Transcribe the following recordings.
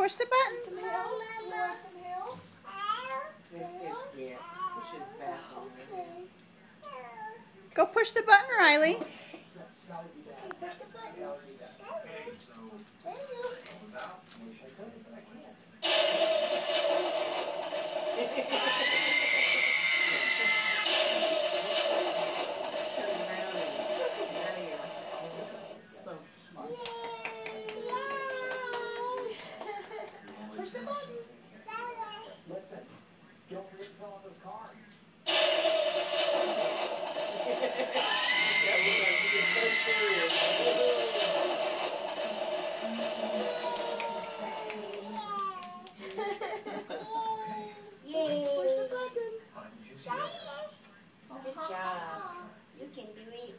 push the button. Some help? You want some help? Yeah, push his back on there. Go push the button, Rylee. Okay, push the button. There you go. Let's turn around and out of here. So fun. Push the button. Listen, don't forget to fill out those cards. She's so serious. Yay. Push the button. Good job. You can do it.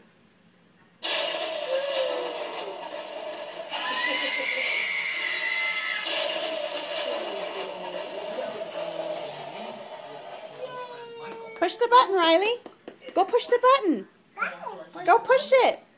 Push the button, Rylee. Go push the button. Go push it.